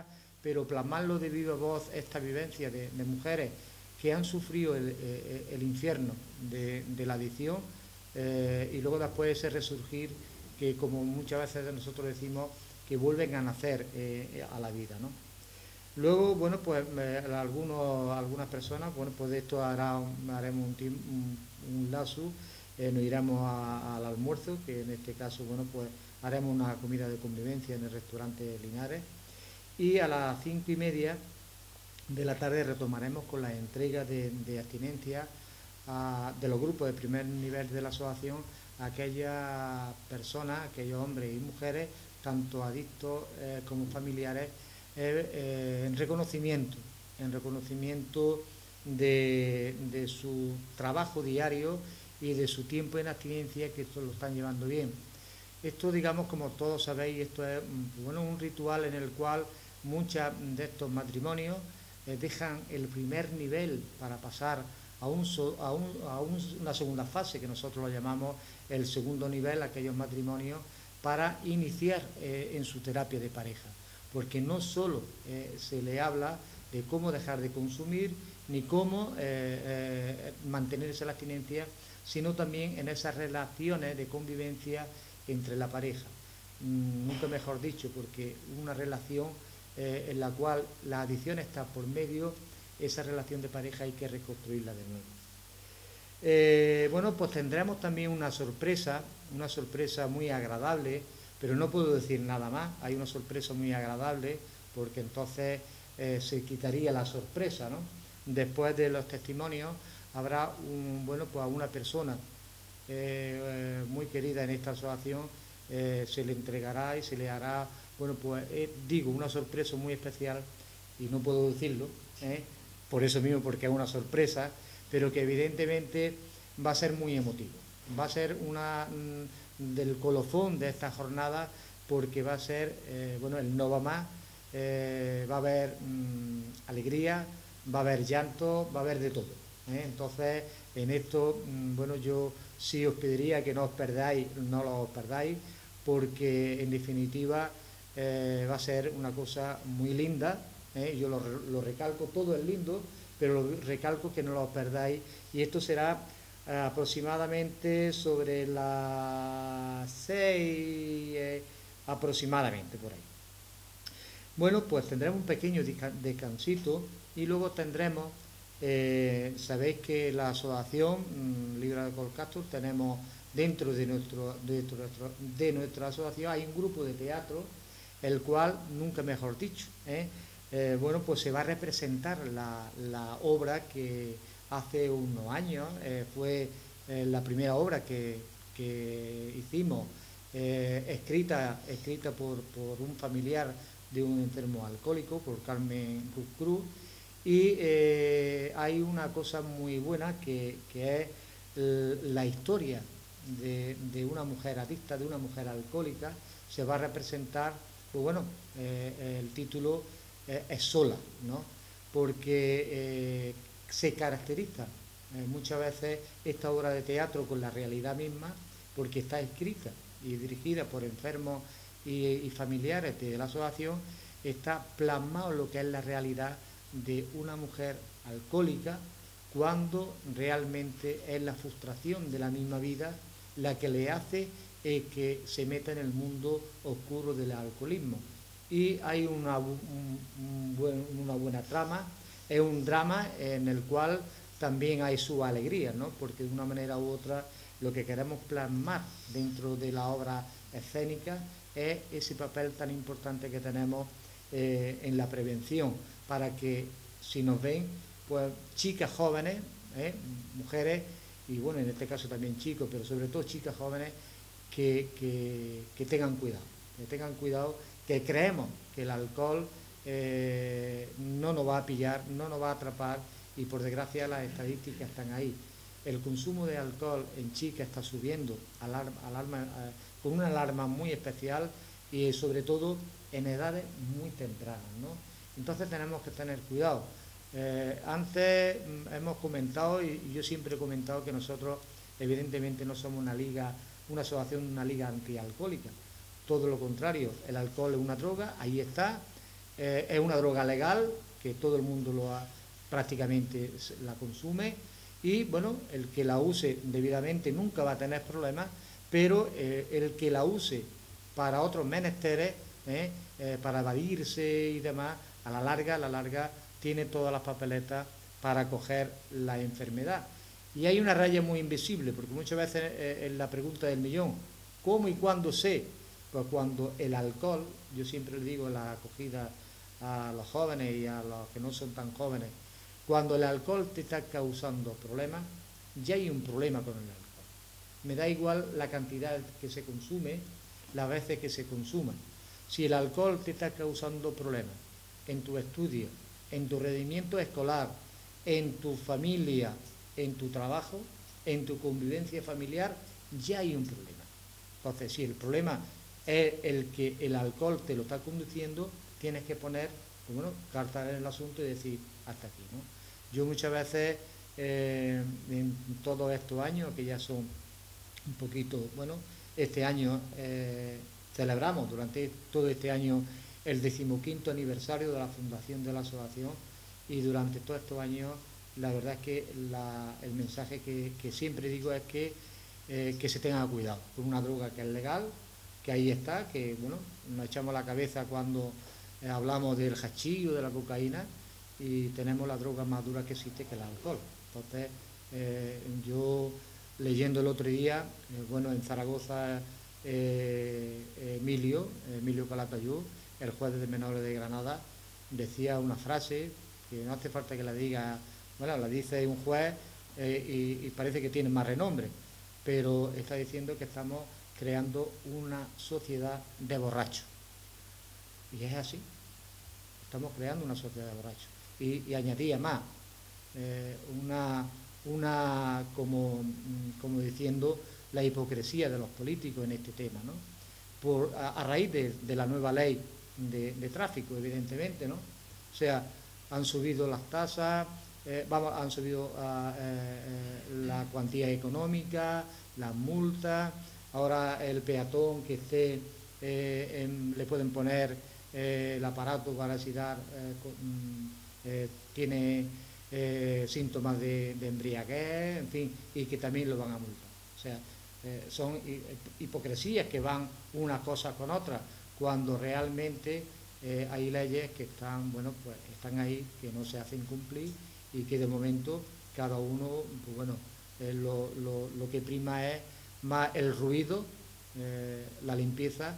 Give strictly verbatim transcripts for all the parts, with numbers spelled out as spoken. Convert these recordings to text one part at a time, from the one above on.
pareja, pero plasmarlo de viva voz, esta vivencia de, de mujeres que han sufrido el, el, el infierno de, de la adicción, eh, y luego después ese resurgir que, como muchas veces nosotros decimos, que vuelven a nacer eh, a la vida, ¿no? Luego, bueno, pues eh, algunos, algunas personas, bueno, pues de esto hará un, haremos un, un, un lazo, eh, nos iremos a, al almuerzo, que en este caso, bueno, pues haremos una comida de convivencia en el restaurante Linares, y a las cinco y media de la tarde retomaremos con la entrega de, de abstinencia a, de los grupos de primer nivel de la asociación a aquellas personas, aquellos hombres y mujeres, tanto adictos eh, como familiares, eh, eh, en reconocimiento, en reconocimiento de, de su trabajo diario y de su tiempo en abstinencia, que esto lo están llevando bien. Esto, digamos, como todos sabéis, esto es bueno, un ritual en el cual muchos de estos matrimonios eh, dejan el primer nivel para pasar a, un, a, un, a un, una segunda fase, que nosotros lo llamamos el segundo nivel, aquellos matrimonios, para iniciar eh, en su terapia de pareja. Porque no solo eh, se le habla de cómo dejar de consumir, ni cómo eh, eh, mantenerse la abstinencia, sino también en esas relaciones de convivencia entre la pareja. Mm, nunca mejor dicho, porque una relación eh, en la cual la adicción está por medio, esa relación de pareja hay que reconstruirla de nuevo. Eh, bueno, pues tendremos también una sorpresa, una sorpresa muy agradable, pero no puedo decir nada más. Hay una sorpresa muy agradable, porque entonces eh, se quitaría la sorpresa, ¿no? Después de los testimonios habrá un, bueno, pues a una persona eh, eh, muy querida en esta asociación, eh, se le entregará y se le hará, bueno, pues eh, digo, una sorpresa muy especial, y no puedo decirlo, ¿eh? por eso mismo, porque es una sorpresa, pero que evidentemente va a ser muy emotivo. Va a ser una mm, del colofón de esta jornada, porque va a ser, eh, bueno, el no va más, eh, va a haber mm, alegría, va a haber llanto, va a haber de todo, ¿eh? Entonces, en esto, mm, bueno, yo sí os pediría que no os perdáis, no lo perdáis, porque en definitiva eh, va a ser una cosa muy linda, ¿eh? Yo lo, lo recalco, todo es lindo, pero lo recalco que no lo perdáis, y esto será eh, aproximadamente sobre las seis, eh, aproximadamente por ahí. Bueno, pues tendremos un pequeño descansito y luego tendremos, eh, sabéis que la asociación mmm, Libre de Alcohol Castor, tenemos dentro de, nuestro, de, nuestro, de nuestra asociación hay un grupo de teatro, el cual, nunca mejor dicho, ¿eh? Eh, bueno, pues se va a representar la, la obra que hace unos años eh, fue eh, la primera obra que, que hicimos, eh, escrita, escrita por, por un familiar de un enfermo alcohólico, por Carmen Cruz, y eh, hay una cosa muy buena que, que es la historia de, de una mujer adicta, de una mujer alcohólica. Se va a representar, pues bueno, eh, el título eh, es Sola, ¿no? Porque eh, se caracteriza eh, muchas veces esta obra de teatro con la realidad misma, porque está escrita y dirigida por enfermos y, y familiares de la asociación. Está plasmado lo que es la realidad de una mujer alcohólica, cuando realmente es la frustración de la misma vida la que le hace eh, que se meta en el mundo oscuro del alcoholismo. Y hay una, un, un buen, una buena trama, es un drama en el cual también hay su alegría, ¿no? Porque de una manera u otra lo que queremos plasmar dentro de la obra escénica es ese papel tan importante que tenemos eh, en la prevención, para que si nos ven, pues chicas jóvenes, ¿eh? mujeres, y bueno, en este caso también chicos, pero sobre todo chicas jóvenes, que, que, que tengan cuidado, que tengan cuidado, que creemos que el alcohol eh, no nos va a pillar, no nos va a atrapar, y por desgracia las estadísticas están ahí. El consumo de alcohol en chicas está subiendo alarma, alarma, eh, con una alarma muy especial, y sobre todo en edades muy tempranas, ¿no? Entonces tenemos que tener cuidado. Eh, antes hemos comentado, y yo siempre he comentado, que nosotros evidentemente no somos una liga, una asociación, una liga antialcohólica. Todo lo contrario, el alcohol es una droga, ahí está, eh, es una droga legal, que todo el mundo lo ha, prácticamente la consume, y bueno, el que la use debidamente nunca va a tener problemas, pero eh, el que la use para otros menesteres, eh, eh, para evadirse y demás, a la larga, a la larga tiene todas las papeletas para coger la enfermedad. Y hay una raya muy invisible, porque muchas veces eh, en la pregunta del millón, ¿cómo y cuándo sé? Pues cuando el alcohol, yo siempre le digo en la acogida a los jóvenes y a los que no son tan jóvenes, cuando el alcohol te está causando problemas, ya hay un problema con el alcohol. Me da igual la cantidad que se consume, las veces que se consuma. Si el alcohol te está causando problemas en tu estudio, en tu rendimiento escolar, en tu familia, en tu trabajo, en tu convivencia familiar, ya hay un problema. Entonces, si el problema es el que el alcohol te lo está conduciendo, tienes que poner, pues bueno, cartas en el asunto y decir, hasta aquí, ¿no? Yo muchas veces, eh, en todos estos años, que ya son un poquito, bueno, este año eh, celebramos durante todo este año el decimoquinto aniversario de la fundación de la asociación, y durante todos estos años la verdad es que la, el mensaje que, que siempre digo es que, eh, que se tenga cuidado con una droga que es legal, que ahí está, que bueno, nos echamos la cabeza cuando eh, hablamos del hachís o de la cocaína, y tenemos la droga más dura que existe, que el alcohol. Entonces, eh, yo leyendo el otro día, eh, bueno, en Zaragoza, eh, Emilio, Emilio Calatayud, el juez de menores de Granada, decía una frase que no hace falta que la diga, bueno, la dice un juez eh, y, y parece que tiene más renombre, pero está diciendo que estamos creando una sociedad de borrachos. Y es así, estamos creando una sociedad de borrachos. Y, y añadía más, eh, una, una como, como diciendo la hipocresía de los políticos en este tema, ¿no? Por, a, a raíz de, de la nueva ley de, de tráfico, evidentemente, ¿no? O sea, han subido las tasas, eh, vamos, han subido uh, eh, la cuantía económica, las multas, ahora el peatón que esté, eh, en, le pueden poner eh, el aparato para si dar, eh, eh, tiene eh, síntomas de, de embriaguez, en fin, y que también lo van a multar. O sea, eh, son hipocresías que van una cosa con otra, cuando realmente eh, hay leyes que están, bueno, pues están ahí, que no se hacen cumplir, y que de momento cada uno, pues bueno, eh, lo, lo, lo que prima es más el ruido, eh, la limpieza,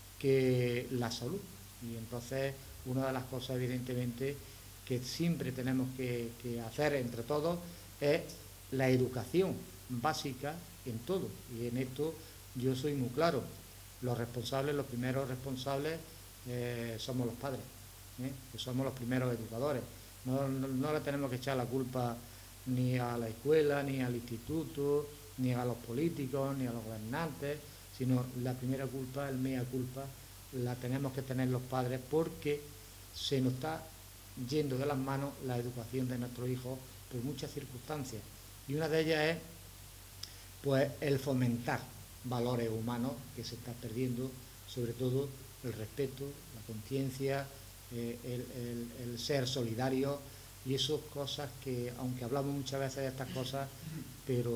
que la salud. Y entonces una de las cosas evidentemente que siempre tenemos que, que hacer entre todos es la educación básica en todo, y en esto yo soy muy claro. Los responsables, los primeros responsables eh, somos los padres, ¿eh? Que somos los primeros educadores. No, no, no le tenemos que echar la culpa ni a la escuela, ni al instituto, ni a los políticos, ni a los gobernantes, sino la primera culpa, el mea culpa, la tenemos que tener los padres, porque se nos está yendo de las manos la educación de nuestros hijos por muchas circunstancias, y una de ellas es pues el fomentar valores humanos que se están perdiendo, sobre todo el respeto, la conciencia, eh, el, el, el ser solidario, y esas cosas que, aunque hablamos muchas veces de estas cosas, pero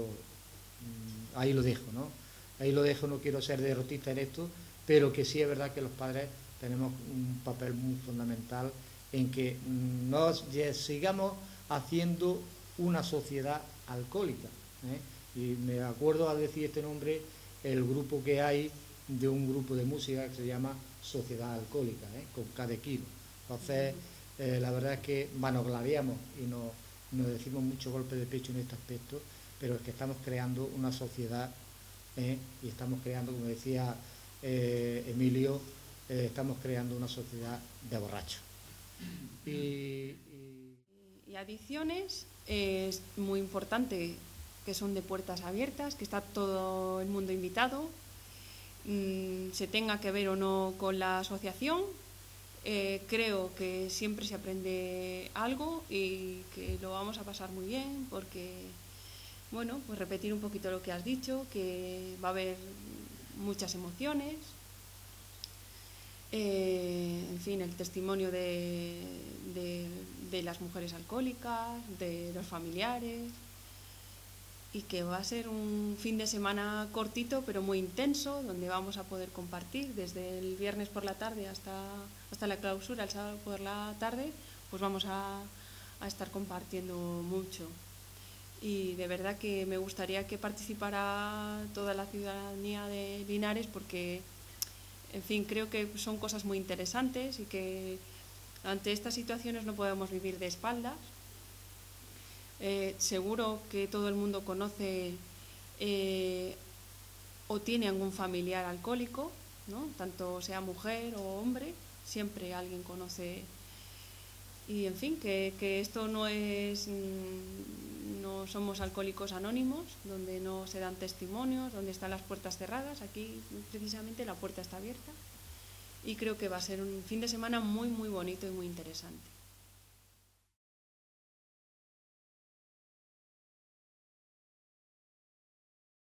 mmm, ahí lo dejo, ¿no? Ahí lo dejo, no quiero ser derrotista en esto, pero que sí es verdad que los padres tenemos un papel muy fundamental en que nos sigamos haciendo una sociedad alcohólica, ¿eh? Y me acuerdo al decir este nombre el grupo que hay de un grupo de música que se llama Sociedad Alcohólica, ¿eh? Con cada kilo. Entonces, eh, la verdad es que vanagloriamos y nos, nos decimos mucho golpe de pecho en este aspecto, pero es que estamos creando una sociedad, ¿eh? Y estamos creando, como decía eh, Emilio, eh, estamos creando una sociedad de borrachos. Y, y... y adicciones eh, es muy importante que son de puertas abiertas, que está todo el mundo invitado, mmm, se tenga que ver o no con la asociación. Eh, creo que siempre se aprende algo y que lo vamos a pasar muy bien, porque, bueno, pues repetir un poquito lo que has dicho, que va a haber muchas emociones. Eh, en fin, el testimonio de, de, de las mujeres alcohólicas, de los familiares, y que va a ser un fin de semana cortito pero muy intenso, donde vamos a poder compartir desde el viernes por la tarde hasta, hasta la clausura, el sábado por la tarde, pues vamos a, a estar compartiendo mucho. Y de verdad que me gustaría que participara toda la ciudadanía de Linares, porque, en fin, creo que son cosas muy interesantes y que ante estas situaciones no podemos vivir de espaldas. Eh, seguro que todo el mundo conoce eh, o tiene algún familiar alcohólico, ¿no? Tanto sea mujer o hombre, siempre alguien conoce. Y en fin, que, que esto no es, no somos alcohólicos anónimos, donde no se dan testimonios, donde están las puertas cerradas. Aquí precisamente la puerta está abierta, y creo que va a ser un fin de semana muy muy bonito y muy interesante.